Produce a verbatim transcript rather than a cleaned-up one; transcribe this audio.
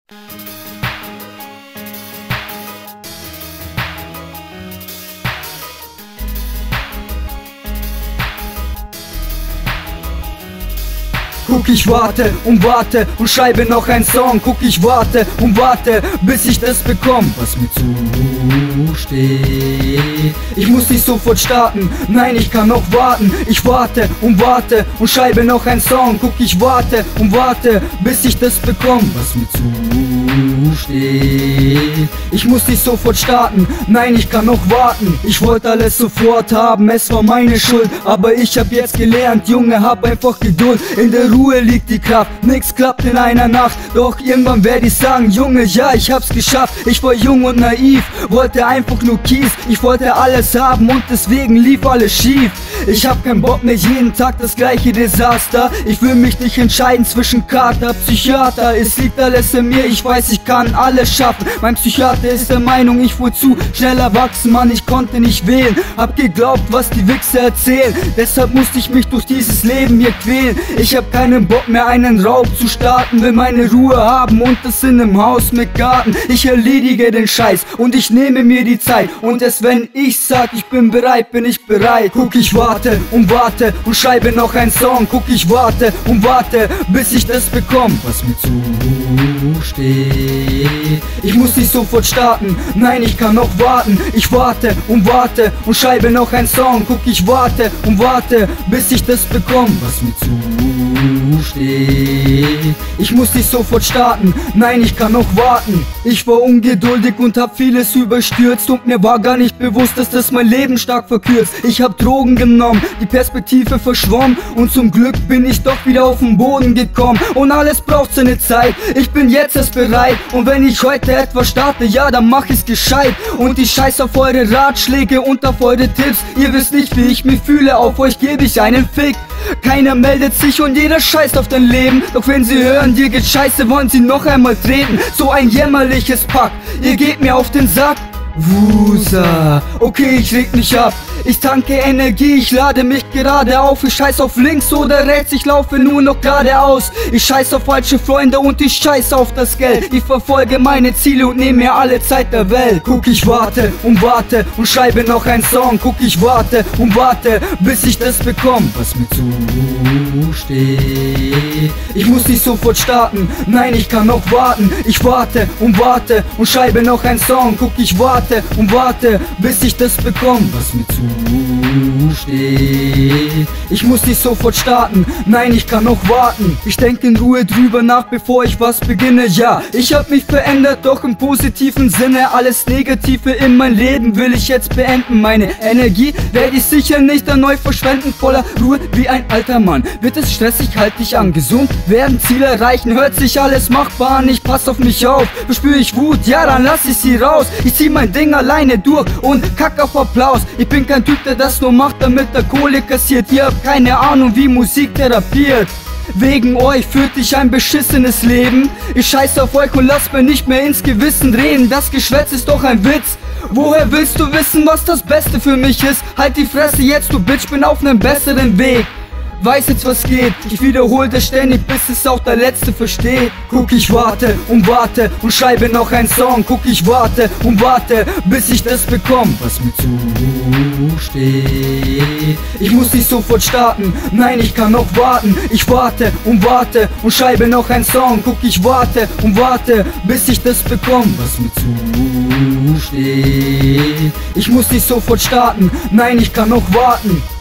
Guck, ich warte und warte und schreibe noch einen Song. Guck, ich warte und warte, bis ich das bekomme, was mir zusteht. Ich muss nicht sofort starten, nein, ich kann noch warten. Ich warte und warte und schreibe noch einen Song. Guck, ich warte und warte, bis ich das bekomme, was mir zusteht. Ich muss nicht sofort starten, nein, ich kann noch warten. Ich wollte alles sofort haben, es war meine Schuld, aber ich hab jetzt gelernt, Junge, hab einfach Geduld. In der Ruhe liegt die Kraft, nix klappt in einer Nacht. Doch irgendwann werde ich sagen, Junge, ja, ich hab's geschafft. Ich war jung und naiv, wollte einfach nur Kies. Ich wollte alles haben und deswegen lief alles schief. Ich hab keinen Bock mehr, jeden Tag das gleiche Desaster. Ich will mich nicht entscheiden zwischen Kater, Psychiater. Es liegt alles in mir, ich weiß, ich kann alles schaffen. Mein Psychiater ist der Meinung, ich wurde zu schnell erwachsen, Mann, ich konnte nicht wählen. Hab geglaubt, was die Wichser erzählen, deshalb musste ich mich durch dieses Leben hier quälen. Ich hab keinen Bock mehr, einen Raub zu starten, will meine Ruhe haben und das in einem Haus mit Garten. Ich erledige den Scheiß und ich nehme mir die Zeit, und erst wenn ich sag, ich bin bereit, bin ich bereit. Guck, ich warte und warte und schreibe noch einen Song. Guck, ich warte und warte, bis ich das bekomme, was mir zusteht. Ich muss nicht sofort starten, nein, ich kann noch warten. Ich warte und warte und schreibe noch einen Song. Guck, ich warte und warte, bis ich das bekomme, was mir zusteht. Ich muss nicht sofort starten, nein, ich kann noch warten. Ich war ungeduldig und hab vieles überstürzt, und mir war gar nicht bewusst, dass das mein Leben stark verkürzt. Ich hab Drogen genommen, die Perspektive verschwommen, und zum Glück bin ich doch wieder auf den Boden gekommen. Und alles braucht seine Zeit, ich bin jetzt erst bereit. Und wenn ich heute etwas starte, ja, dann mach ich's gescheit. Und ich scheiß auf eure Ratschläge und auf eure Tipps. Ihr wisst nicht, wie ich mich fühle, auf euch gebe ich einen Fick. Keiner meldet sich und jeder scheißt auf dein Leben. Doch wenn sie hören, dir geht scheiße, wollen sie noch einmal treten. So ein jämmerliches Pack, ihr geht mir auf den Sack. Wusa, okay, ich reg mich ab. Ich tanke Energie, ich lade mich gerade auf. Ich scheiß auf links oder rechts, ich laufe nur noch geradeaus. Ich scheiß auf falsche Freunde und ich scheiß auf das Geld. Ich verfolge meine Ziele und nehme mir alle Zeit der Welt. Guck, ich warte und warte und schreibe noch einen Song. Guck, ich warte und warte, bis ich das bekomme, was mir zusteht. Ich muss nicht sofort starten, nein, ich kann noch warten. Ich warte und warte und schreibe noch einen Song. Guck, ich warte und warte, bis ich das bekomme, was mir zusteht. Ich muss nicht sofort starten, nein, ich kann noch warten. Ich denke in Ruhe drüber nach, bevor ich was beginne. Ja, ich hab mich verändert, doch im positiven Sinne. Alles Negative in mein Leben will ich jetzt beenden. Meine Energie werde ich sicher nicht erneut verschwenden. Voller Ruhe wie ein alter Mann. Wird es stressig, halt dich an. Gesund werden, Ziel erreichen, hört sich alles machbar an. Ich pass auf mich auf, bespür ich Wut, ja, dann lass ich sie raus. Ich zieh mein Ding alleine durch und kack auf Applaus. Ich bin kein Typ, der das nur macht, damit er Kohle kassiert. Ihr habt keine Ahnung, wie Musik therapiert. Wegen euch führt ich ein beschissenes Leben. Ich scheiß auf euch und lasst mir nicht mehr ins Gewissen reden. Das Geschwätz ist doch ein Witz. Woher willst du wissen, was das Beste für mich ist? Halt die Fresse jetzt, du Bitch, bin auf nem besseren Weg. Weiß jetzt, was geht, ich wiederhole das ständig, bis es auch der Letzte versteht. Guck, ich warte und warte und schreibe noch einen Song. Guck, ich warte und warte, bis ich das bekomme, was mir zusteht. Ich muss nicht sofort starten, nein, ich kann noch warten. Ich warte und warte und schreibe noch einen Song. Guck, ich warte und warte, bis ich das bekomme, was mir zusteht. Ich muss nicht sofort starten, nein, ich kann noch warten.